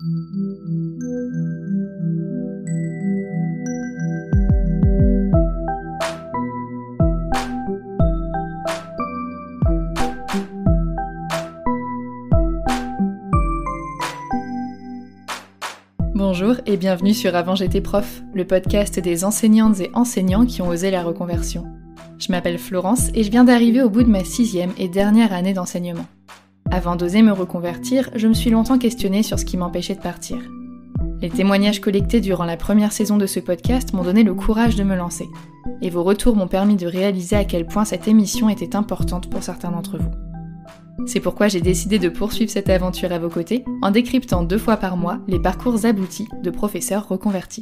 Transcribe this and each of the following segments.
Bonjour et bienvenue sur Avant j'étais prof, le podcast des enseignantes et enseignants qui ont osé la reconversion. Je m'appelle Florence et je viens d'arriver au bout de ma 6e et dernière année d'enseignement. Avant d'oser me reconvertir, je me suis longtemps questionnée sur ce qui m'empêchait de partir. Les témoignages collectés durant la première saison de ce podcast m'ont donné le courage de me lancer. Et vos retours m'ont permis de réaliser à quel point cette émission était importante pour certains d'entre vous. C'est pourquoi j'ai décidé de poursuivre cette aventure à vos côtés en décryptant 2 fois par mois les parcours aboutis de professeurs reconvertis.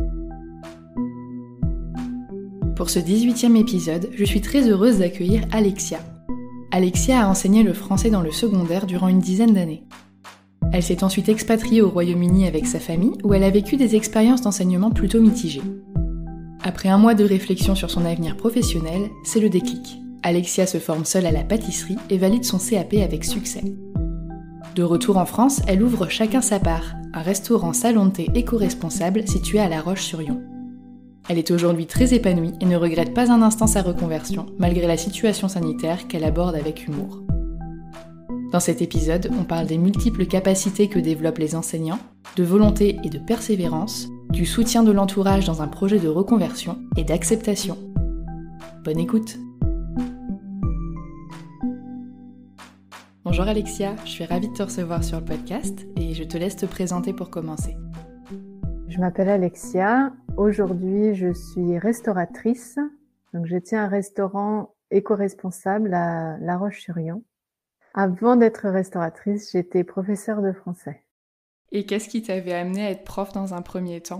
Pour ce 18e épisode, je suis très heureuse d'accueillir Alexia. Alexia a enseigné le français dans le secondaire durant une dizaine d'années. Elle s'est ensuite expatriée au Royaume-Uni avec sa famille où elle a vécu des expériences d'enseignement plutôt mitigées. Après 1 mois de réflexion sur son avenir professionnel, c'est le déclic. Alexia se forme seule à la pâtisserie et valide son CAP avec succès. De retour en France, elle ouvre Chacun sa part, un restaurant salon de thé éco-responsable situé à La Roche-sur-Yon. Elle est aujourd'hui très épanouie et ne regrette pas un instant sa reconversion, malgré la situation sanitaire qu'elle aborde avec humour. Dans cet épisode, on parle des multiples capacités que développent les enseignants, de volonté et de persévérance, du soutien de l'entourage dans un projet de reconversion et d'acceptation. Bonne écoute! Bonjour Alexia, je suis ravie de te recevoir sur le podcast et je te laisse te présenter pour commencer. Je m'appelle Alexia, aujourd'hui je suis restauratrice, donc je tiens un restaurant éco-responsable à La Roche-sur-Yon. Avant d'être restauratrice, j'étais professeure de français. Et qu'est-ce qui t'avait amené à être prof dans un premier temps ?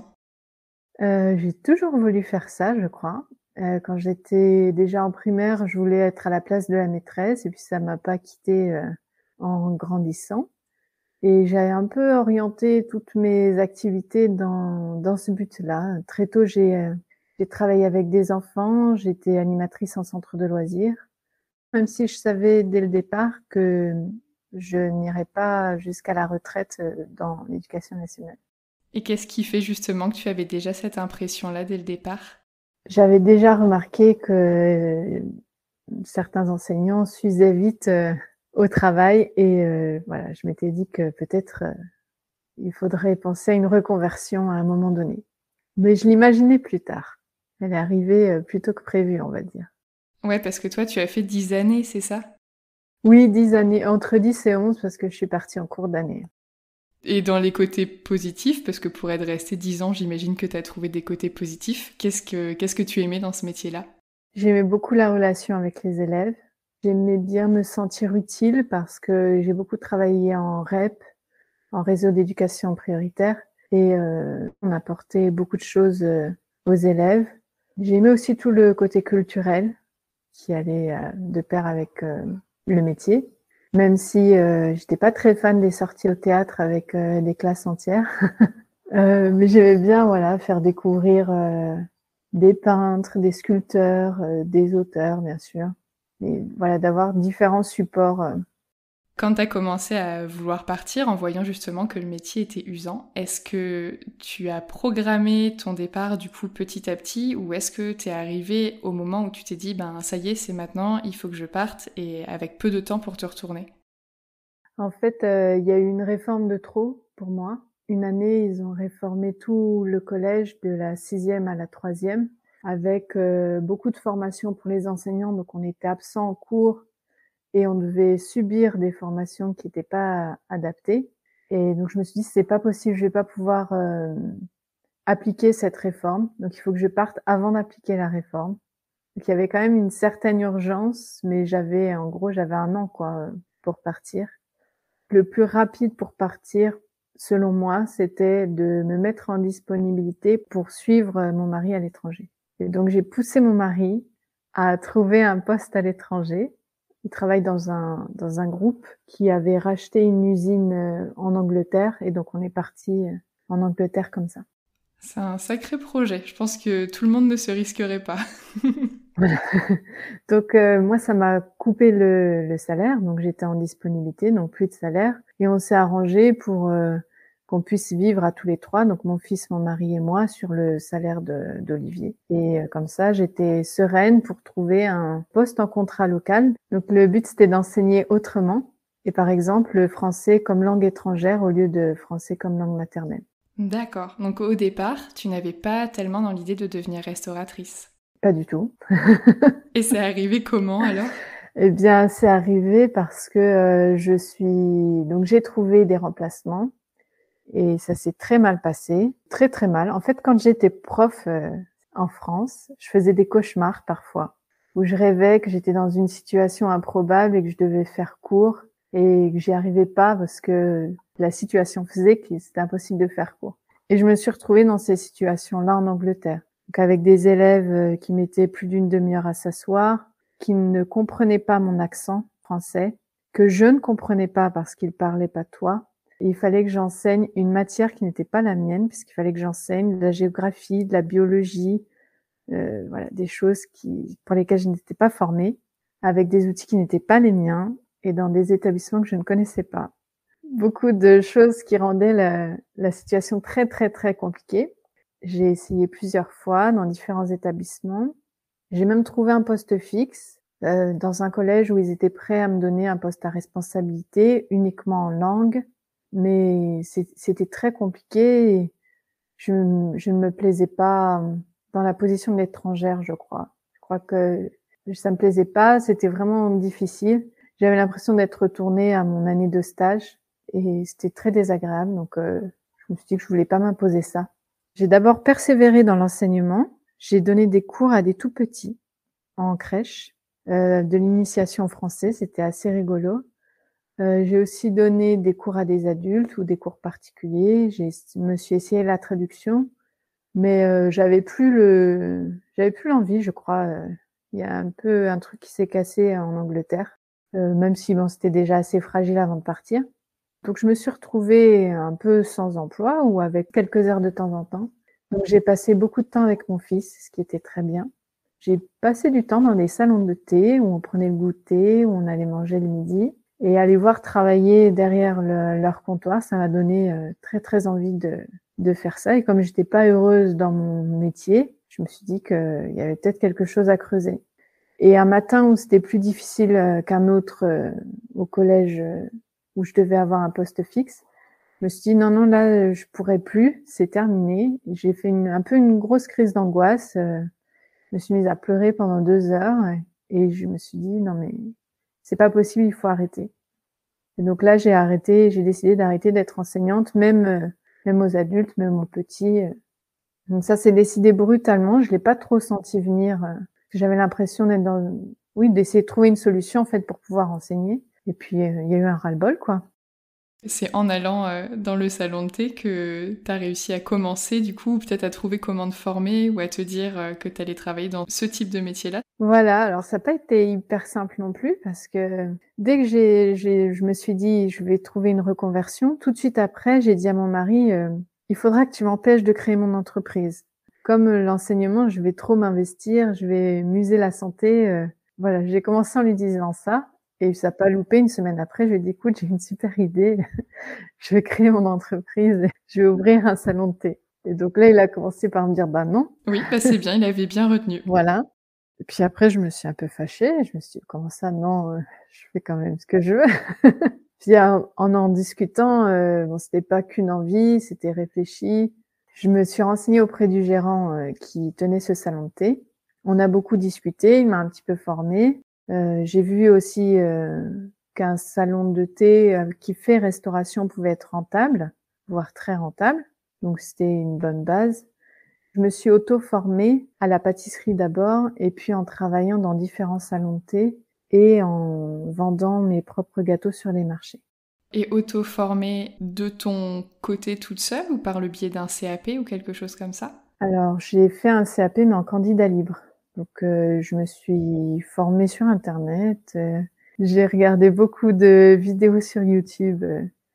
J'ai toujours voulu faire ça, je crois. Quand j'étais déjà en primaire, je voulais être à la place de la maîtresse et puis ça m'a pas quittée en grandissant. Et j'ai un peu orienté toutes mes activités dans ce but-là. Très tôt, j'ai travaillé avec des enfants, j'étais animatrice en centre de loisirs, même si je savais dès le départ que je n'irais pas jusqu'à la retraite dans l'éducation nationale. Et qu'est-ce qui fait justement que tu avais déjà cette impression-là dès le départ ? J'avais déjà remarqué que certains enseignants s'usaient vite au travail et voilà, je m'étais dit que peut-être il faudrait penser à une reconversion à un moment donné. Mais je l'imaginais plus tard. Elle est arrivée plus tôt que prévu, on va dire. Ouais, parce que toi, tu as fait 10 années, c'est ça ? Oui, 10 années, entre 10 et 11 parce que je suis partie en cours d'année. Et dans les côtés positifs, parce que pour être resté 10 ans, j'imagine que tu as trouvé des côtés positifs. Qu'est-ce que tu aimais dans ce métier-là ? J'aimais beaucoup la relation avec les élèves. J'aimais bien me sentir utile parce que j'ai beaucoup travaillé en REP, en réseau d'éducation prioritaire, et on apportait beaucoup de choses aux élèves. J'aimais aussi tout le côté culturel qui allait de pair avec le métier. Même si j'étais pas très fan des sorties au théâtre avec des classes entières. Mais j'aimais bien faire découvrir des peintres, des sculpteurs, des auteurs bien sûr. Et voilà, d'avoir différents supports. Quand tu as commencé à vouloir partir en voyant justement que le métier était usant, est-ce que tu as programmé ton départ du coup petit à petit ou est-ce que tu es arrivé au moment où tu t'es dit ça y est, c'est maintenant, il faut que je parte et avec peu de temps pour te retourner ? En fait, il y a eu une réforme de trop pour moi. Une année, ils ont réformé tout le collège de la 6e à la 3e avec beaucoup de formations pour les enseignants. Donc, on était absent en cours et on devait subir des formations qui n'étaient pas adaptées. Et donc, je me suis dit, c'est pas possible, je vais pas pouvoir appliquer cette réforme. Donc, il faut que je parte avant d'appliquer la réforme. Donc, il y avait quand même une certaine urgence, mais j'avais 1 an, pour partir. Le plus rapide pour partir, selon moi, c'était de me mettre en disponibilité pour suivre mon mari à l'étranger. Et donc, j'ai poussé mon mari à trouver un poste à l'étranger. Il travaille dans un groupe qui avait racheté une usine en Angleterre et donc on est parti en Angleterre comme ça. C'est un sacré projet. Je pense que tout le monde ne se risquerait pas. Donc moi, ça m'a coupé le salaire, donc j'étais en disponibilité, donc plus de salaire. Et on s'est arrangé pour qu'on puisse vivre à tous les trois, donc mon fils, mon mari et moi, sur le salaire d'Olivier. Et comme ça, j'étais sereine pour trouver un poste en contrat local. Donc le but, c'était d'enseigner autrement. Et par exemple, le français comme langue étrangère au lieu de français comme langue maternelle. D'accord. Donc au départ, tu n'avais pas tellement dans l'idée de devenir restauratrice. Pas du tout. Et c'est arrivé comment alors? Eh bien, c'est arrivé parce que donc j'ai trouvé des remplacements et ça s'est très mal passé, très très mal. En fait, quand j'étais prof en France, je faisais des cauchemars parfois où je rêvais que j'étais dans une situation improbable et que je devais faire cours et que j'y arrivais pas parce que la situation faisait que c'était impossible de faire cours. Et je me suis retrouvée dans ces situations-là en Angleterre. Donc avec des élèves qui mettaient plus d'une demi-heure à s'asseoir, qui ne comprenaient pas mon accent français, que je ne comprenais pas parce qu'ils parlaient patois. Et il fallait que j'enseigne une matière qui n'était pas la mienne, puisqu'il fallait que j'enseigne de la géographie, de la biologie, voilà, des choses pour lesquelles je n'étais pas formée, avec des outils qui n'étaient pas les miens et dans des établissements que je ne connaissais pas. Beaucoup de choses qui rendaient la situation très, très, très compliquée. J'ai essayé plusieurs fois dans différents établissements. J'ai même trouvé un poste fixe dans un collège où ils étaient prêts à me donner un poste à responsabilité uniquement en langue, mais c'était très compliqué et je ne me plaisais pas dans la position d'étrangère, je crois. Je crois que ça me plaisait pas, c'était vraiment difficile. J'avais l'impression d'être retournée à mon année de stage et c'était très désagréable, donc je me suis dit que je voulais pas m'imposer ça. J'ai d'abord persévéré dans l'enseignement. J'ai donné des cours à des tout petits en crèche, de l'initiation français, c'était assez rigolo. J'ai aussi donné des cours à des adultes ou des cours particuliers. Me suis essayé la traduction, mais j'avais plus l'envie, je crois. Il y a un peu un truc qui s'est cassé en Angleterre, même si bon, c'était déjà assez fragile avant de partir. Donc je me suis retrouvée un peu sans emploi ou avec quelques heures de temps en temps. Donc j'ai passé beaucoup de temps avec mon fils, ce qui était très bien. J'ai passé du temps dans des salons de thé où on prenait le goûter, où on allait manger le midi. Et aller voir travailler derrière leur comptoir, ça m'a donné très très envie de faire ça. Et comme j'étais pas heureuse dans mon métier, je me suis dit qu'il y avait peut-être quelque chose à creuser. Et un matin où c'était plus difficile qu'un autre au collège où je devais avoir un poste fixe, je me suis dit non, là je pourrais plus, c'est terminé. J'ai fait un peu une grosse crise d'angoisse. Je me suis mise à pleurer pendant 2 heures et je me suis dit non mais c'est pas possible, il faut arrêter. Et donc là, j'ai décidé d'arrêter d'être enseignante, même aux adultes, même aux petits. Donc ça s'est décidé brutalement, je l'ai pas trop senti venir. J'avais l'impression d'essayer de trouver une solution en fait pour pouvoir enseigner. Et puis il y a eu un ras-le-bol, quoi. C'est en allant dans le salon de thé que tu as réussi à commencer, du coup, ou peut-être à trouver comment te former ou à te dire que tu allais travailler dans ce type de métier-là? Voilà, alors ça n'a pas été hyper simple non plus parce que dès que je me suis dit je vais trouver une reconversion, tout de suite après, j'ai dit à mon mari il faudra que tu m'empêches de créer mon entreprise. Comme l'enseignement, je vais trop m'investir, je vais muser la santé. Voilà, j'ai commencé en lui disant ça. Et ça n'a pas loupé, une semaine après, je lui ai dit, écoute, j'ai une super idée, je vais créer mon entreprise, je vais ouvrir un salon de thé. Et donc là, il a commencé par me dire, bah non. Oui, bah c'est bien, il avait bien retenu. Voilà. Et puis après, je me suis un peu fâchée, je me suis dit, comment ça, non, je fais quand même ce que je veux. Puis en discutant, bon, c'était pas qu'une envie, c'était réfléchi. Je me suis renseignée auprès du gérant qui tenait ce salon de thé. On a beaucoup discuté, il m'a un petit peu formée. J'ai vu aussi qu'un salon de thé qui fait restauration pouvait être rentable, voire très rentable. Donc c'était une bonne base. Je me suis auto-formée à la pâtisserie d'abord et puis en travaillant dans différents salons de thé et en vendant mes propres gâteaux sur les marchés. Et auto-formée de ton côté toute seule ou par le biais d'un CAP ou quelque chose comme ça? Alors j'ai fait un CAP mais en candidat libre. Donc je me suis formée sur Internet. J'ai regardé beaucoup de vidéos sur YouTube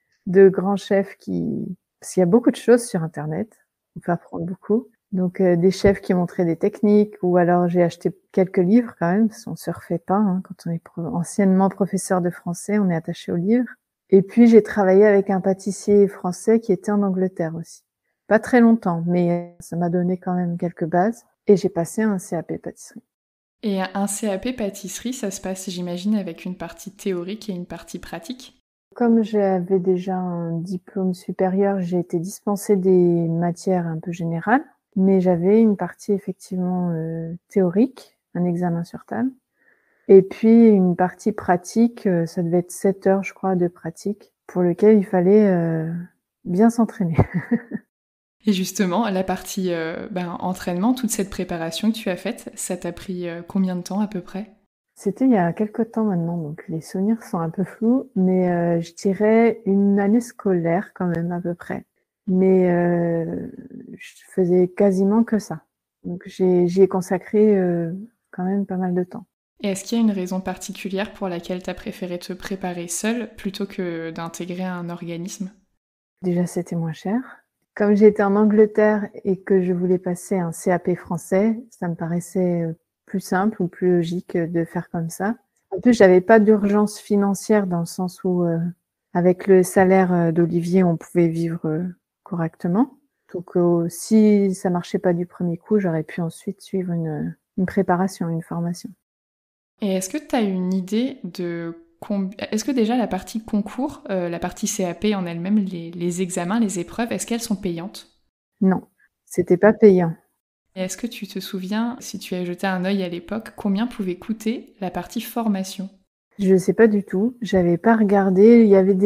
de grands chefs parce qu'il y a beaucoup de choses sur Internet. On peut apprendre beaucoup. Donc des chefs qui montraient des techniques ou alors j'ai acheté quelques livres quand même parce qu'on se refait pas. Quand on est anciennement professeur de français, on est attaché aux livres. Et puis, j'ai travaillé avec un pâtissier français qui était en Angleterre aussi. Pas très longtemps, mais ça m'a donné quand même quelques bases. Et j'ai passé un CAP pâtisserie. Et un CAP pâtisserie, ça se passe, j'imagine, avec une partie théorique et une partie pratique? Comme j'avais déjà un diplôme supérieur, j'ai été dispensée des matières un peu générales, mais j'avais une partie effectivement théorique, un examen sur table, et puis une partie pratique, ça devait être 7 heures, je crois, de pratique, pour lequel il fallait bien s'entraîner. Et justement, la partie entraînement, toute cette préparation que tu as faite, ça t'a pris combien de temps à peu près? C'était il y a quelque temps maintenant, donc les souvenirs sont un peu flous, mais je dirais une année scolaire quand même à peu près. Mais je faisais quasiment que ça. Donc j'y ai consacré quand même pas mal de temps. Et est-ce qu'il y a une raison particulière pour laquelle tu as préféré te préparer seule plutôt que d'intégrer un organisme? Déjà, c'était moins cher. Comme j'étais en Angleterre et que je voulais passer un CAP français, ça me paraissait plus simple ou plus logique de faire comme ça. En plus, j'avais pas d'urgence financière dans le sens où, avec le salaire d'Olivier, on pouvait vivre correctement. Donc, si ça marchait pas du premier coup, j'aurais pu ensuite suivre une préparation, une formation. Et est-ce que tu as une idée de est-ce que déjà la partie concours, la partie CAP en elle-même, les examens, les épreuves, est-ce qu'elles sont payantes? Non, c'était pas payant. Et est-ce que tu te souviens, si tu as jeté un œil à l'époque, combien pouvait coûter la partie formation? Je sais pas du tout. J'avais pas regardé. Il y avait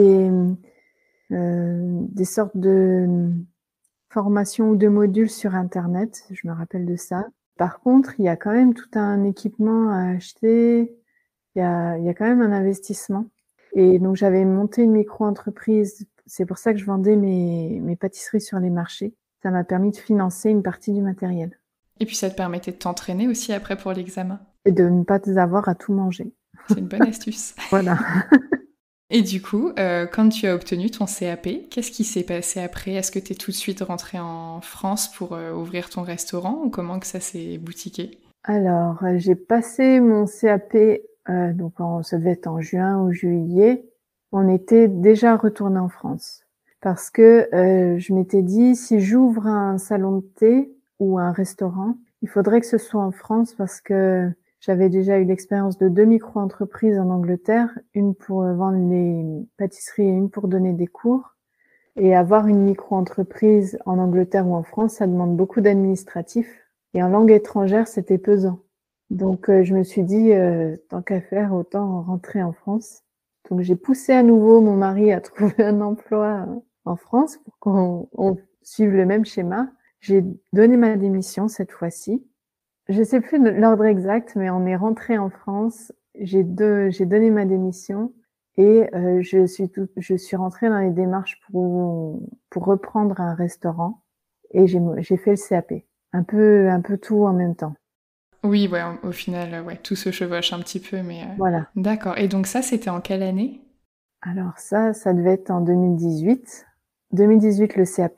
des sortes de formations ou de modules sur Internet. Je me rappelle de ça. Par contre, il y a quand même tout un équipement à acheter. Il y a quand même un investissement. Et donc, j'avais monté une micro-entreprise. C'est pour ça que je vendais mes pâtisseries sur les marchés. Ça m'a permis de financer une partie du matériel. Et puis ça te permettait de t'entraîner aussi après pour l'examen. Et de ne pas avoir à tout manger. C'est une bonne astuce. Voilà. Et du coup, quand tu as obtenu ton CAP, qu'est-ce qui s'est passé après? Est-ce que tu es tout de suite rentrée en France pour ouvrir ton restaurant ou comment que ça s'est boutiqué? Alors, j'ai passé mon CAP, donc ça devait être en juin ou juillet. On était déjà retourné en France parce que je m'étais dit si j'ouvre un salon de thé ou un restaurant, il faudrait que ce soit en France parce que j'avais déjà eu l'expérience de 2 micro-entreprises en Angleterre, une pour vendre les pâtisseries et une pour donner des cours. Et avoir une micro-entreprise en Angleterre ou en France, ça demande beaucoup d'administratif. Et en langue étrangère, c'était pesant. Donc, je me suis dit, tant qu'à faire, autant rentrer en France. Donc, j'ai poussé à nouveau mon mari à trouver un emploi en France pour qu'on suive le même schéma. J'ai donné ma démission cette fois-ci. Je sais plus l'ordre exact, mais on est rentré en France. J'ai donné ma démission et je suis rentrée dans les démarches pour reprendre un restaurant et j'ai fait le CAP. Un peu tout en même temps. Oui, ouais, au final, ouais, tout se chevauche un petit peu, mais Voilà. d'accord. Et donc ça, c'était en quelle année? Alors ça devait être en 2018. 2018 le CAP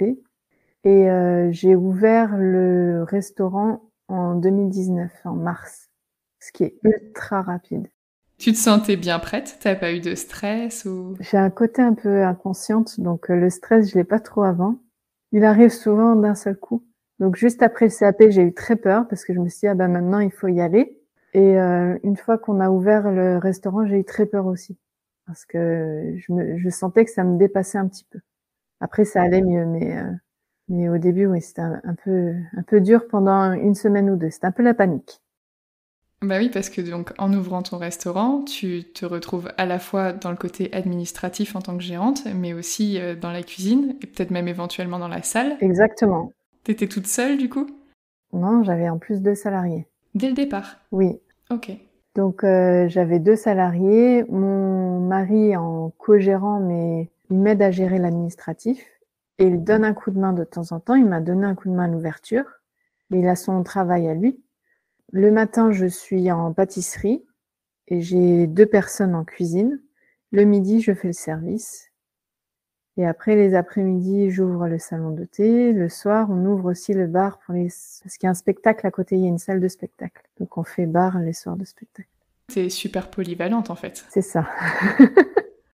et j'ai ouvert le restaurant en 2019, en mars, ce qui est ultra rapide. Tu te sentais bien prête? T'as pas eu de stress ou... J'ai un côté un peu inconsciente, donc le stress, je l'ai pas trop avant. Il arrive souvent d'un seul coup. Donc juste après le CAP, j'ai eu très peur parce que je me suis dit, ah ben maintenant, il faut y aller. Et une fois qu'on a ouvert le restaurant, j'ai eu très peur aussi parce que je sentais que ça me dépassait un petit peu. Après, ça allait mieux, mais au début, oui, c'était un peu dur pendant une semaine ou deux. C'était un peu la panique. Bah oui, parce que donc en ouvrant ton restaurant, tu te retrouves à la fois dans le côté administratif en tant que gérante, mais aussi dans la cuisine et peut-être même éventuellement dans la salle. Exactement. T'étais toute seule du coup? Non, j'avais en plus 2 salariés. Dès le départ? Oui. Ok. Donc j'avais 2 salariés, mon mari en co-gérant, mais il m'aide à gérer l'administratif et il donne un coup de main de temps en temps. Il m'a donné un coup de main à l'ouverture, mais il a son travail à lui. Le matin, je suis en pâtisserie et j'ai 2 personnes en cuisine. Le midi, je fais le service. Et après, les après-midi, j'ouvre le salon de thé. Le soir, on ouvre aussi le bar parce qu'il y a un spectacle à côté, il y a une salle de spectacle. Donc, on fait bar les soirs de spectacle. T'es super polyvalente en fait. C'est ça.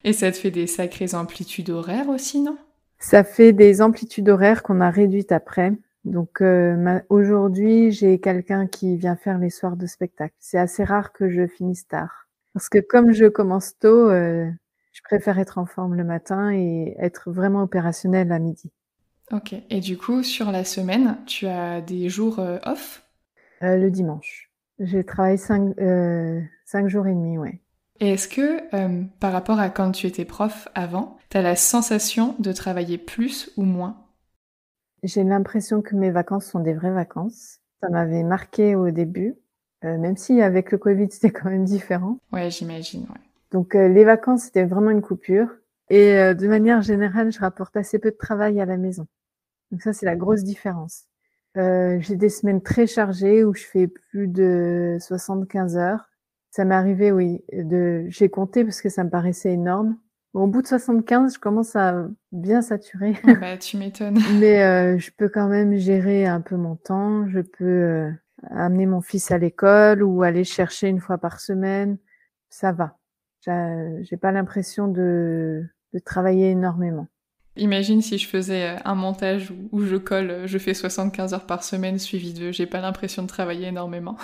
Et ça te fait des sacrées amplitudes horaires aussi, non? Ça fait des amplitudes horaires qu'on a réduites après. Donc aujourd'hui, j'ai quelqu'un qui vient faire les soirs de spectacle. C'est assez rare que je finisse tard. Parce que comme je commence tôt, je préfère être en forme le matin et être vraiment opérationnelle à midi. Ok. Et du coup, sur la semaine, tu as des jours off? Le dimanche. J'ai travaillé 5 jours et demi, ouais. Et est-ce que, par rapport à quand tu étais prof avant, t'as la sensation de travailler plus ou moins? J'ai l'impression que mes vacances sont des vraies vacances. Ça m'avait marqué au début, même si avec le Covid, c'était quand même différent. Ouais, j'imagine, ouais. Donc les vacances, c'était vraiment une coupure. Et de manière générale, je rapporte assez peu de travail à la maison. Donc ça, c'est la grosse différence. J'ai des semaines très chargées où je fais plus de 75 heures. Ça m'est arrivé, oui, j'ai compté parce que ça me paraissait énorme. Bon, au bout de 75, je commence à bien saturer. Ouais, bah, tu m'étonnes. Mais je peux quand même gérer un peu mon temps. Je peux amener mon fils à l'école ou aller chercher une fois par semaine. Ça va. J'ai pas l'impression de travailler énormément. Imagine si je faisais un montage où je colle, je fais 75 heures par semaine suivi de j'ai pas l'impression de travailler énormément.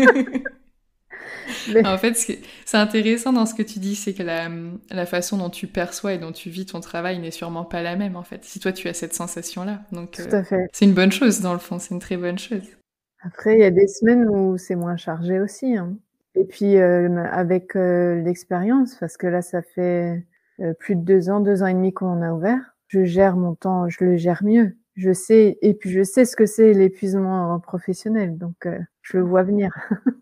Mais En fait, c'est intéressant dans ce que tu dis, c'est que la façon dont tu perçois et dont tu vis ton travail n'est sûrement pas la même, en fait. Si toi, tu as cette sensation-là. Donc, tout à fait. c'est une bonne chose, dans le fond, c'est une très bonne chose. Après, il y a des semaines où c'est moins chargé aussi, hein. Et puis avec l'expérience, parce que là, ça fait plus de 2 ans et demi qu'on a ouvert. Je gère mon temps, je le gère mieux. Je sais, et puis je sais ce que c'est l'épuisement professionnel, donc je le vois venir.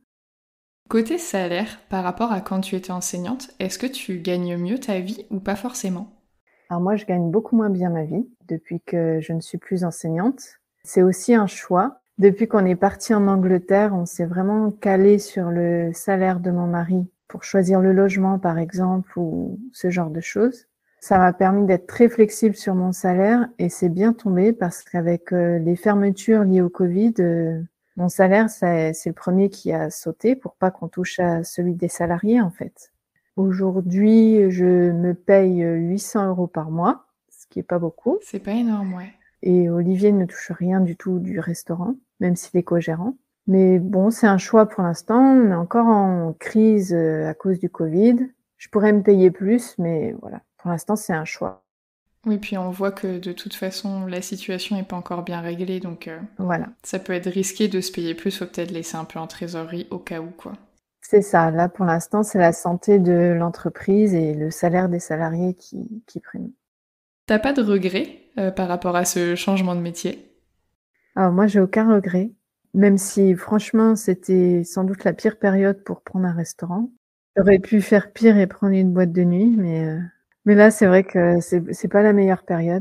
Côté salaire, par rapport à quand tu étais enseignante, est-ce que tu gagnes mieux ta vie ou pas forcément? Alors moi, je gagne beaucoup moins bien ma vie depuis que je ne suis plus enseignante. C'est aussi un choix. Depuis qu'on est parti en Angleterre, on s'est vraiment calé sur le salaire de mon mari pour choisir le logement, par exemple, ou ce genre de choses. Ça m'a permis d'être très flexible sur mon salaire et c'est bien tombé parce qu'avec les fermetures liées au Covid, mon salaire, c'est le premier qui a sauté pour pas qu'on touche à celui des salariés, en fait. Aujourd'hui, je me paye 800 € par mois, ce qui est pas beaucoup. C'est pas énorme, ouais. Et Olivier ne touche rien du tout du restaurant, même s'il est co-gérant. Mais bon, c'est un choix pour l'instant. On est encore en crise à cause du Covid. Je pourrais me payer plus, mais voilà. Pour l'instant, c'est un choix. Oui, puis on voit que de toute façon, la situation n'est pas encore bien réglée, donc Voilà. ça peut être risqué de se payer plus, faut peut-être laisser un peu en trésorerie au cas où, quoi. C'est ça. Là, pour l'instant, c'est la santé de l'entreprise et le salaire des salariés qui prime. T'as pas de regrets par rapport à ce changement de métier? Alors moi, j'ai aucun regret, même si franchement, c'était sans doute la pire période pour prendre un restaurant. J'aurais pu faire pire et prendre une boîte de nuit, mais là, c'est vrai que c'est pas la meilleure période.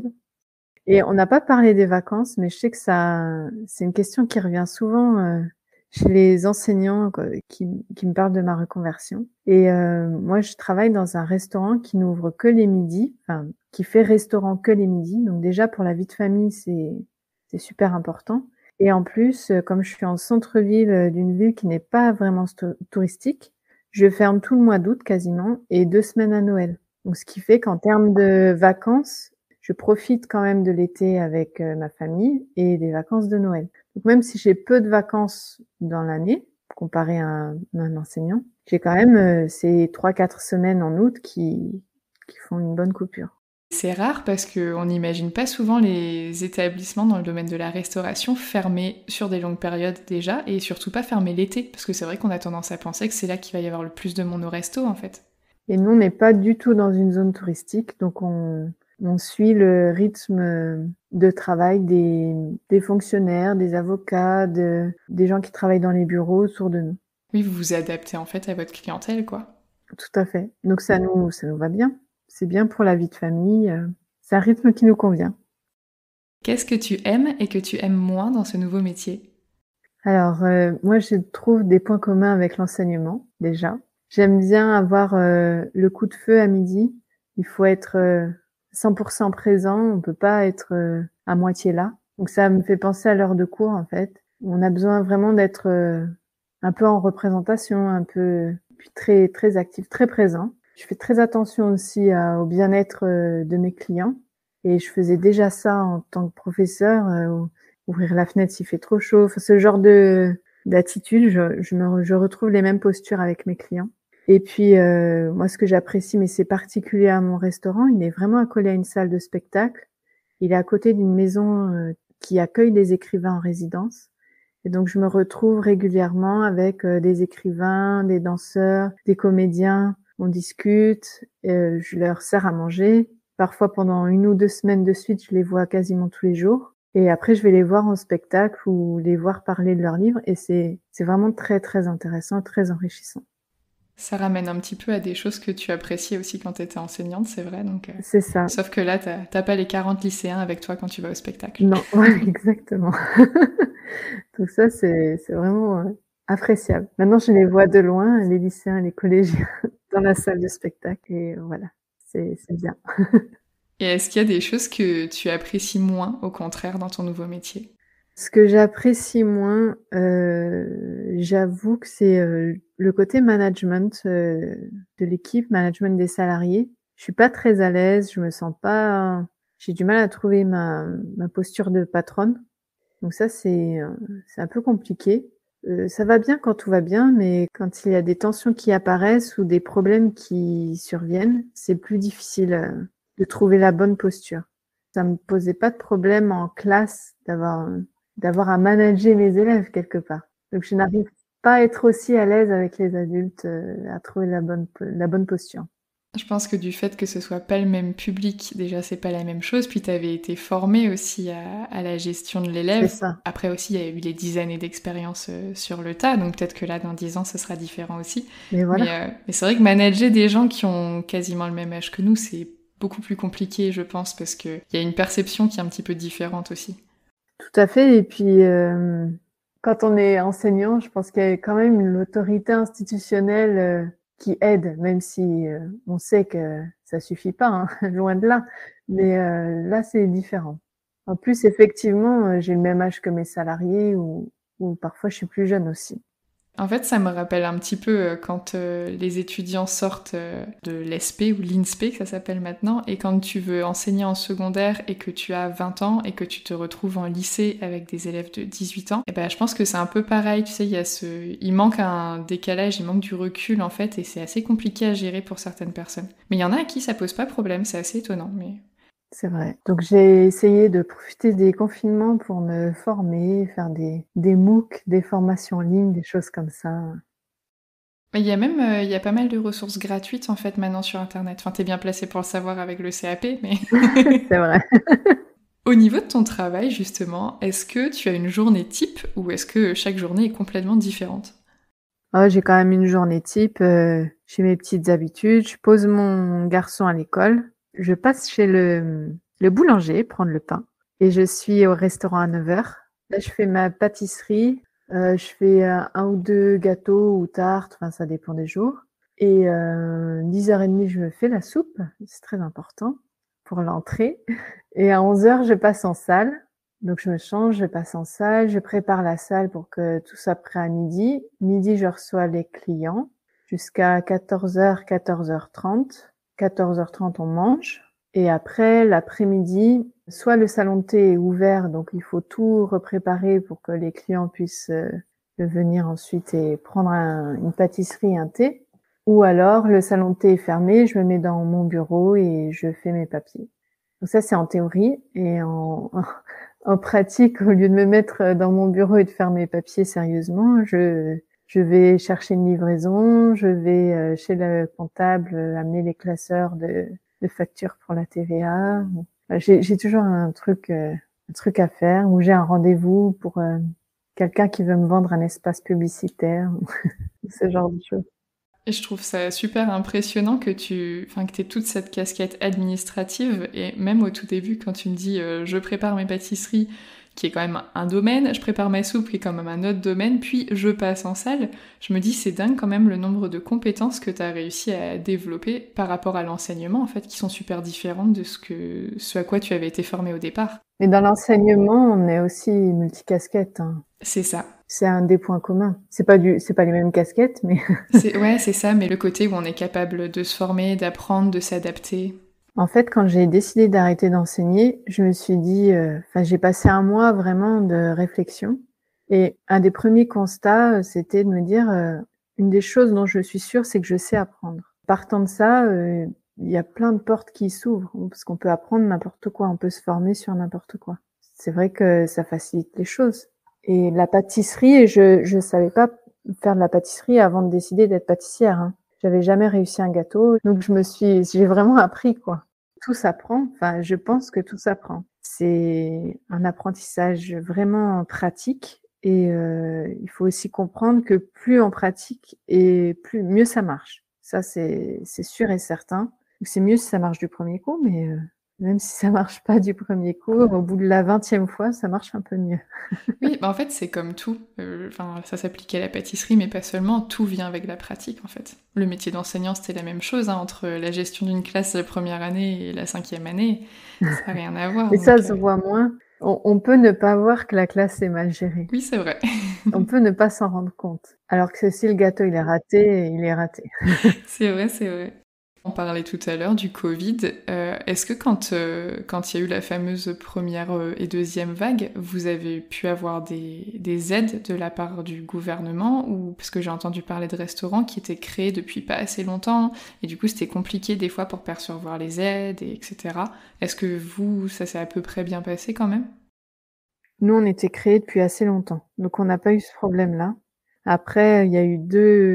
Et on n'a pas parlé des vacances, mais je sais que c'est une question qui revient souvent chez les enseignants quoi, qui me parlent de ma reconversion. Et moi, je travaille dans un restaurant qui n'ouvre que les midis, enfin, qui fait restaurant que les midis. Donc déjà, pour la vie de famille, c'est super important. Et en plus, comme je suis en centre-ville d'une ville qui n'est pas vraiment touristique, je ferme tout le mois d'août quasiment et 2 semaines à Noël. Donc ce qui fait qu'en termes de vacances, je profite quand même de l'été avec ma famille et des vacances de Noël. Donc même si j'ai peu de vacances dans l'année, comparé à un enseignant, j'ai quand même ces 3-4 semaines en août qui font une bonne coupure. C'est rare parce qu'on n'imagine pas souvent les établissements dans le domaine de la restauration fermés sur des longues périodes déjà, et surtout pas fermés l'été, parce que c'est vrai qu'on a tendance à penser que c'est là qu'il va y avoir le plus de monde au resto en fait. Et nous, on n'est pas du tout dans une zone touristique, donc on suit le rythme de travail des fonctionnaires, des avocats, des gens qui travaillent dans les bureaux autour de nous. Oui, vous vous adaptez en fait à votre clientèle, quoi. Tout à fait. Donc ça nous va bien. C'est bien pour la vie de famille. C'est un rythme qui nous convient. Qu'est-ce que tu aimes et que tu aimes moins dans ce nouveau métier? Alors, moi, je trouve des points communs avec l'enseignement, déjà. J'aime bien avoir le coup de feu à midi. Il faut être 100% présent. On peut pas être à moitié là. Donc ça me fait penser à l'heure de cours, en fait. On a besoin vraiment d'être un peu en représentation, un peu puis très très actif, très présent. Je fais très attention aussi au bien-être de mes clients. Et je faisais déjà ça en tant que professeur, ouvrir la fenêtre s'il fait trop chaud. Enfin, ce genre d'attitude, je retrouve les mêmes postures avec mes clients. Et puis, moi, ce que j'apprécie, mais c'est particulier à mon restaurant, il est vraiment accolé à une salle de spectacle. Il est à côté d'une maison qui accueille des écrivains en résidence. Et donc, je me retrouve régulièrement avec des écrivains, des danseurs, des comédiens. On discute, je leur sers à manger. Parfois, pendant 1 ou 2 semaines de suite, je les vois quasiment tous les jours. Et après, je vais les voir en spectacle ou les voir parler de leurs livres. Et c'est vraiment très, très intéressant, très enrichissant. Ça ramène un petit peu à des choses que tu appréciais aussi quand tu étais enseignante, c'est vrai. Donc, c'est ça. Sauf que là, t'as pas les 40 lycéens avec toi quand tu vas au spectacle. Non, ouais, exactement. Donc ça, c'est vraiment appréciable. Maintenant, je les vois de loin, les lycéens, les collégiens, dans la salle de spectacle. Et voilà, c'est bien. Et est-ce qu'il y a des choses que tu apprécies moins, au contraire, dans ton nouveau métier? Ce que j'apprécie moins, j'avoue que c'est le côté management de l'équipe, management des salariés. Je suis pas très à l'aise, je me sens pas... J'ai du mal à trouver ma posture de patronne. Donc ça, c'est un peu compliqué. Ça va bien quand tout va bien, mais quand il y a des tensions qui apparaissent ou des problèmes qui surviennent, c'est plus difficile de trouver la bonne posture. Ça me posait pas de problème en classe d'avoir à manager mes élèves quelque part. Donc je n'arrive pas à être aussi à l'aise avec les adultes, à trouver la bonne posture. Je pense que du fait que ce soit pas le même public, déjà c'est pas la même chose, puis tu avais été formée aussi à la gestion de l'élève. C'est ça. Après aussi, il y a eu les 10 années d'expérience sur le tas, donc peut-être que là, dans 10 ans, ce sera différent aussi. Mais voilà. Mais c'est vrai que manager des gens qui ont quasiment le même âge que nous, c'est beaucoup plus compliqué, je pense, parce qu'il y a une perception qui est un petit peu différente aussi. Tout à fait, et puis... quand on est enseignant, je pense qu'il y a quand même une autorité institutionnelle qui aide, même si on sait que ça suffit pas, hein, loin de là. Mais là, c'est différent. En plus, effectivement, j'ai le même âge que mes salariés ou parfois je suis plus jeune aussi. En fait, ça me rappelle un petit peu quand les étudiants sortent de l'ESP ou l'INSP, que ça s'appelle maintenant, et quand tu veux enseigner en secondaire et que tu as 20 ans et que tu te retrouves en lycée avec des élèves de 18 ans, et ben, je pense que c'est un peu pareil, tu sais, il manque un décalage, il manque du recul en fait, et c'est assez compliqué à gérer pour certaines personnes. Mais il y en a à qui ça pose pas problème, c'est assez étonnant, mais... C'est vrai. Donc j'ai essayé de profiter des confinements pour me former, faire des MOOC, des formations en ligne, des choses comme ça. Il y a même il y a pas mal de ressources gratuites en fait maintenant sur internet. Enfin, t'es bien placé pour le savoir avec le CAP, mais... C'est vrai. Au niveau de ton travail, justement, est-ce que tu as une journée type ou est-ce que chaque journée est complètement différente? J'ai quand même une journée type. J'ai mes petites habitudes. Je pose mon garçon à l'école. Je passe chez le boulanger prendre le pain. Et je suis au restaurant à 9h. Là, je fais ma pâtisserie. Je fais 1 ou 2 gâteaux ou tartes. Enfin, ça dépend des jours. Et 10h30, je me fais la soupe. C'est très important pour l'entrée. Et à 11h, je passe en salle. Donc je me change, je passe en salle, je prépare la salle pour que tout soit prêt à midi. Midi, je reçois les clients jusqu'à 14h, 14h30. 14h30, on mange. Et après, l'après-midi, soit le salon de thé est ouvert, donc il faut tout repréparer pour que les clients puissent venir ensuite et prendre une pâtisserie, un thé. Ou alors, le salon de thé est fermé, je me mets dans mon bureau et je fais mes papiers. Donc ça, c'est en théorie. Et en pratique, au lieu de me mettre dans mon bureau et de faire mes papiers sérieusement, je vais chercher une livraison, je vais chez le comptable amener les classeurs de factures pour la TVA. J'ai toujours un truc à faire, ou j'ai un rendez-vous pour quelqu'un qui veut me vendre un espace publicitaire, ce genre de choses. Et je trouve ça super impressionnant que t'aies toute cette casquette administrative, et même au tout début, quand tu me dis je prépare mes pâtisseries, qui est quand même un domaine, je prépare ma soupe, qui est quand même un autre domaine, puis je passe en salle, je me dis c'est dingue quand même le nombre de compétences que tu as réussi à développer par rapport à l'enseignement, en fait, qui sont super différentes de ce à quoi tu avais été formé au départ. Mais dans l'enseignement, on est aussi multicasquette, hein. C'est ça. C'est un des points communs. C'est pas les mêmes casquettes, mais Ouais, c'est ça, mais le côté où on est capable de se former, d'apprendre, de s'adapter. en fait, quand j'ai décidé d'arrêter d'enseigner, je me suis dit, j'ai passé un mois vraiment de réflexion. Et un des premiers constats, c'était de me dire, une des choses dont je suis sûre, c'est que je sais apprendre. Partant de ça, il y a plein de portes qui s'ouvrent, parce qu'on peut apprendre n'importe quoi, on peut se former sur n'importe quoi. C'est vrai que ça facilite les choses. Et la pâtisserie, je savais pas faire de la pâtisserie avant de décider d'être pâtissière, hein. J'avais jamais réussi un gâteau, donc j'ai vraiment appris, quoi. Tout s'apprend, enfin, je pense que tout s'apprend. C'est un apprentissage vraiment pratique et il faut aussi comprendre que plus on pratique et mieux ça marche. Ça, c'est sûr et certain. C'est mieux si ça marche du premier coup, mais même si ça marche pas du premier coup, au bout de la 20e fois, ça marche un peu mieux. Oui, bah en fait, c'est comme tout. Enfin, ça s'applique à la pâtisserie, mais pas seulement. Tout vient avec la pratique, en fait. Le métier d'enseignant, c'était la même chose, hein, entre la gestion d'une classe la première année et la 5e année. Ça n'a rien à voir. Et ça Donc, se voit moins. On peut ne pas voir que la classe est mal gérée. oui, c'est vrai. On peut ne pas s'en rendre compte. Alors que si le gâteau il est raté, il est raté. C'est vrai, c'est vrai. On parlait tout à l'heure du Covid. Est-ce que quand il y a eu la fameuse première et deuxième vague, vous avez pu avoir des aides de la part du gouvernement ou parce que j'ai entendu parler de restaurants qui étaient créés depuis pas assez longtemps et du coup c'était compliqué des fois pour percevoir les aides et etc. Est-ce que vous, ça s'est à peu près bien passé quand même? Nous, on était créés depuis assez longtemps, donc on n'a pas eu ce problème-là. Après, il y a eu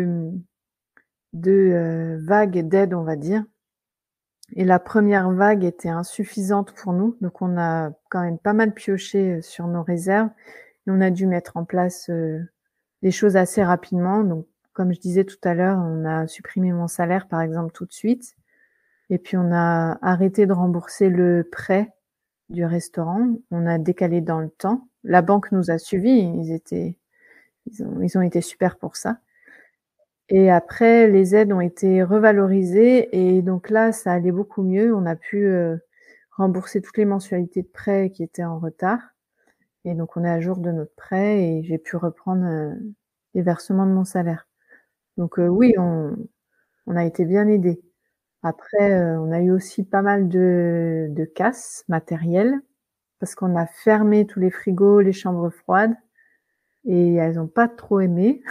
deux vagues d'aide, on va dire. Et la première vague était insuffisante pour nous, donc on a quand même pas mal pioché sur nos réserves et on a dû mettre en place des choses assez rapidement. Donc, comme je disais tout à l'heure, on a supprimé mon salaire, par exemple, tout de suite. Et puis, on a arrêté de rembourser le prêt du restaurant. On a décalé dans le temps. La banque nous a suivis. Ils ont été super pour ça. Et après, les aides ont été revalorisées et donc là, ça allait beaucoup mieux. On a pu rembourser toutes les mensualités de prêt qui étaient en retard. Et donc, on est à jour de notre prêt et j'ai pu reprendre les versements de mon salaire. Donc oui, on a été bien aidés. Après, on a eu aussi pas mal de casses matérielles parce qu'on a fermé tous les frigos, les chambres froides et elles ont pas trop aimé.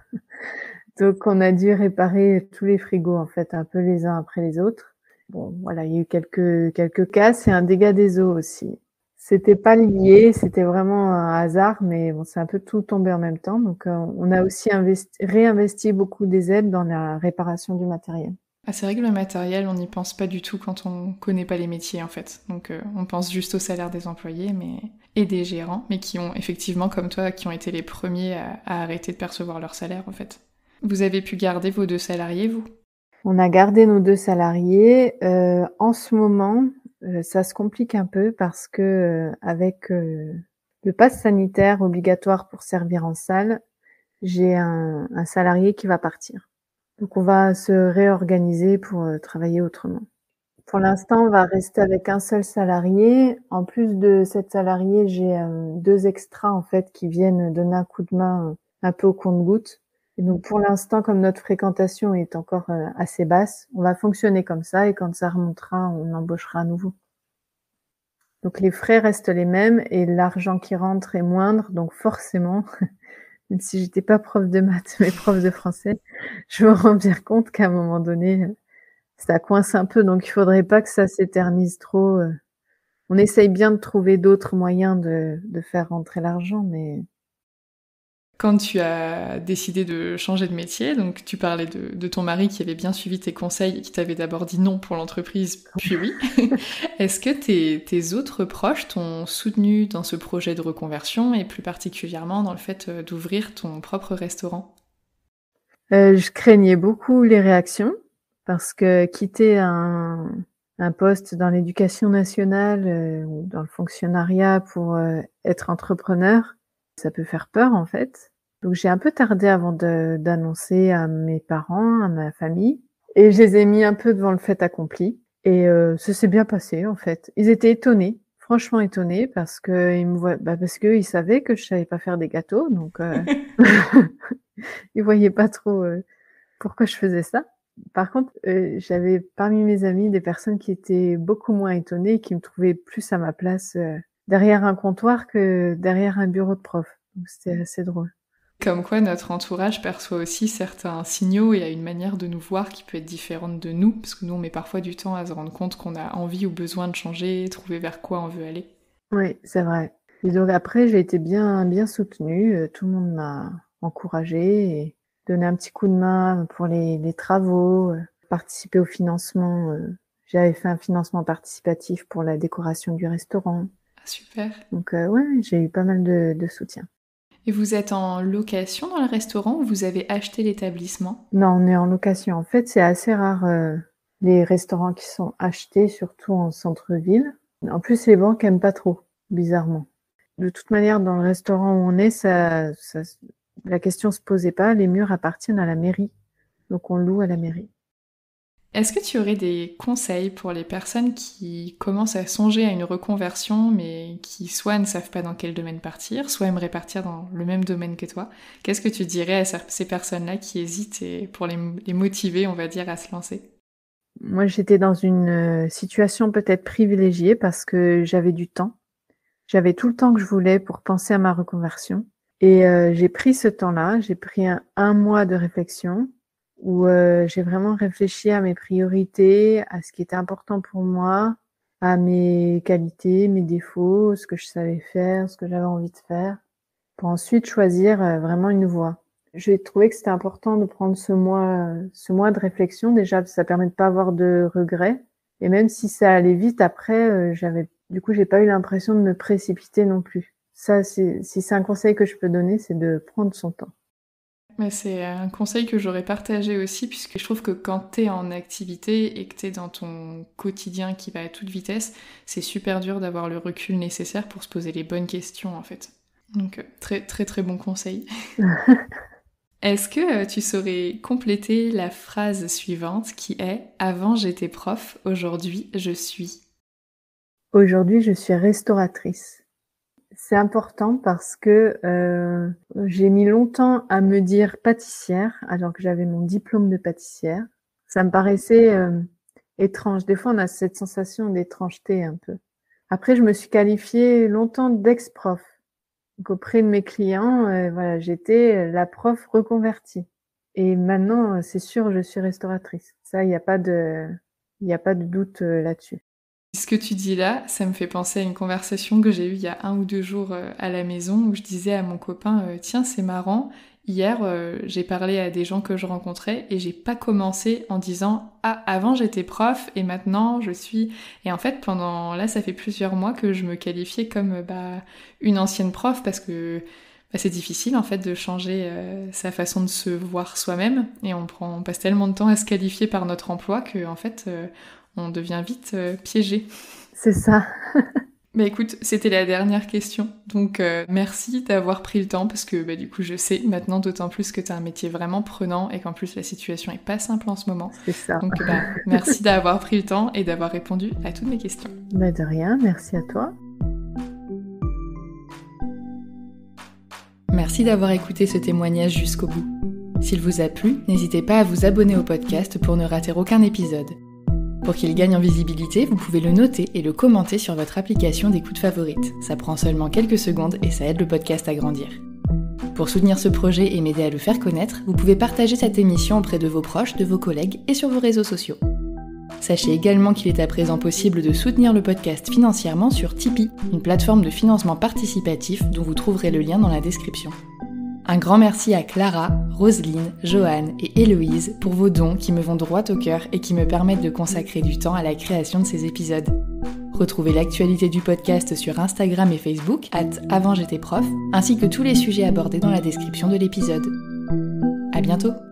Donc on a dû réparer tous les frigos en fait, un peu les uns après les autres. Bon, voilà, il y a eu quelques casses et un dégât des eaux aussi. C'était pas lié, c'était vraiment un hasard, mais bon, c'est un peu tout tombé en même temps. Donc on a aussi réinvesti beaucoup des aides dans la réparation du matériel. Ah, c'est vrai que le matériel, on n'y pense pas du tout quand on connaît pas les métiers en fait. Donc on pense juste au salaire des employés et des gérants, mais qui ont effectivement, comme toi, qui ont été les premiers à arrêter de percevoir leur salaire en fait. Vous avez pu garder vos 2 salariés, vous? On a gardé nos 2 salariés. En ce moment, ça se complique un peu parce que avec le pass sanitaire obligatoire pour servir en salle, j'ai un salarié qui va partir. Donc on va se réorganiser pour travailler autrement. Pour l'instant, on va rester avec un seul salarié. En plus de cette salariée, j'ai 2 extras en fait qui viennent donner un coup de main un peu au compte-gouttes. Et donc pour l'instant, comme notre fréquentation est encore assez basse, on va fonctionner comme ça et quand ça remontera, on embauchera à nouveau. Donc les frais restent les mêmes et l'argent qui rentre est moindre, donc forcément, même si j'étais pas prof de maths mais prof de français, je me rends bien compte qu'à un moment donné, ça coince un peu, donc il faudrait pas que ça s'éternise trop. On essaye bien de trouver d'autres moyens de faire rentrer l'argent, mais Quand tu as décidé de changer de métier, donc tu parlais de ton mari qui avait bien suivi tes conseils et qui t'avait d'abord dit non pour l'entreprise, puis oui. Est-ce que tes autres proches t'ont soutenu dans ce projet de reconversion et plus particulièrement dans le fait d'ouvrir ton propre restaurant? je craignais beaucoup les réactions parce que quitter un poste dans l'éducation nationale ou dans le fonctionnariat pour être entrepreneur, ça peut faire peur en fait. Donc j'ai un peu tardé avant d'annoncer à mes parents, à ma famille, et je les ai mis un peu devant le fait accompli. Et ça s'est bien passé en fait. Ils étaient étonnés. franchement étonnés parce qu'ils me voient, parce qu'ils savaient que je savais pas faire des gâteaux, donc ils voyaient pas trop pourquoi je faisais ça. Par contre, j'avais parmi mes amis des personnes qui étaient beaucoup moins étonnées et qui me trouvaient plus à ma place derrière un comptoir que derrière un bureau de prof. Donc c'était assez drôle. Comme quoi notre entourage perçoit aussi certains signaux et a une manière de nous voir qui peut être différente de nous, parce que nous on met parfois du temps à se rendre compte qu'on a envie ou besoin de changer, trouver vers quoi on veut aller. Oui, c'est vrai. Et donc après, j'ai été bien soutenue, tout le monde m'a encouragée et donné un petit coup de main pour les travaux, participer au financement. J'avais fait un financement participatif pour la décoration du restaurant. Ah, super. Donc ouais, j'ai eu pas mal de soutien. Et vous êtes en location dans le restaurant ou vous avez acheté l'établissement ? Non, on est en location. En fait, c'est assez rare les restaurants qui sont achetés, surtout en centre-ville. En plus, les banques aiment pas trop, bizarrement. De toute manière, dans le restaurant où on est, la question se posait pas. Les murs appartiennent à la mairie, donc on loue à la mairie. Est-ce que tu aurais des conseils pour les personnes qui commencent à songer à une reconversion, mais qui soit ne savent pas dans quel domaine partir, soit aimeraient partir dans le même domaine que toi ? Qu'est-ce que tu dirais à ces personnes-là qui hésitent et pour les motiver, on va dire, à se lancer ? Moi, j'étais dans une situation peut-être privilégiée parce que j'avais du temps. J'avais tout le temps que je voulais pour penser à ma reconversion. Et j'ai pris ce temps-là, j'ai pris un mois de réflexion où j'ai vraiment réfléchi à mes priorités, à ce qui était important pour moi, à mes qualités, mes défauts, ce que je savais faire, ce que j'avais envie de faire, pour ensuite choisir vraiment une voie. J'ai trouvé que c'était important de prendre ce mois de réflexion. Déjà, ça permet de pas avoir de regrets. Et même si ça allait vite après, j'ai pas eu l'impression de me précipiter non plus. Ça, si c'est un conseil que je peux donner, c'est de prendre son temps. Mais c'est un conseil que j'aurais partagé aussi, puisque je trouve que quand t'es en activité et que t'es dans ton quotidien qui va à toute vitesse, c'est super dur d'avoir le recul nécessaire pour se poser les bonnes questions, en fait. Donc, très très très bon conseil. Est-ce que tu saurais compléter la phrase suivante qui est « Avant j'étais prof, aujourd'hui je suis ». Aujourd'hui, je suis restauratrice. C'est important parce que j'ai mis longtemps à me dire pâtissière alors que j'avais mon diplôme de pâtissière. Ça me paraissait étrange. Des fois, on a cette sensation d'étrangeté un peu. Après, je me suis qualifiée longtemps d'ex-prof. Donc, auprès de mes clients, j'étais la prof reconvertie. Et maintenant, c'est sûr, je suis restauratrice. Ça, il n'y a pas de doute là-dessus. Ce que tu dis là, ça me fait penser à une conversation que j'ai eue il y a 1 ou 2 jours à la maison où je disais à mon copain « Tiens, c'est marrant, hier j'ai parlé à des gens que je rencontrais et j'ai pas commencé en disant « Ah, avant j'étais prof et maintenant je suis... » Et en fait, là, ça fait plusieurs mois que je me qualifiais comme une ancienne prof parce que c'est difficile en fait de changer sa façon de se voir soi-même et on passe tellement de temps à se qualifier par notre emploi que en fait... on devient vite piégé. C'est ça. Bah écoute, c'était la dernière question. Donc merci d'avoir pris le temps parce que du coup je sais maintenant d'autant plus que tu as un métier vraiment prenant et qu'en plus la situation est pas simple en ce moment. C'est ça. Donc merci d'avoir pris le temps et d'avoir répondu à toutes mes questions. De rien, merci à toi. Merci d'avoir écouté ce témoignage jusqu'au bout. S'il vous a plu, n'hésitez pas à vous abonner au podcast pour ne rater aucun épisode. Pour qu'il gagne en visibilité, vous pouvez le noter et le commenter sur votre application d'écoute favorite. Ça prend seulement quelques secondes et ça aide le podcast à grandir. Pour soutenir ce projet et m'aider à le faire connaître, vous pouvez partager cette émission auprès de vos proches, de vos collègues et sur vos réseaux sociaux. Sachez également qu'il est à présent possible de soutenir le podcast financièrement sur Tipeee, une plateforme de financement participatif dont vous trouverez le lien dans la description. Un grand merci à Clara, Roselyne, Joanne et Héloïse pour vos dons qui me vont droit au cœur et qui me permettent de consacrer du temps à la création de ces épisodes. Retrouvez l'actualité du podcast sur Instagram et Facebook @avantj'étaisprof, ainsi que tous les sujets abordés dans la description de l'épisode. À bientôt!